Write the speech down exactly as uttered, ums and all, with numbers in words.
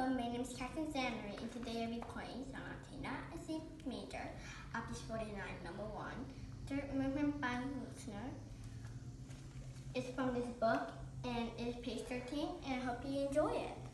my name is Captain Zainuri, and today I'll be playing Sonatina, a C major, Opus forty-nine, number one, third movement by Lichner. It's from this book, and it's page thirteen, and I hope you enjoy it.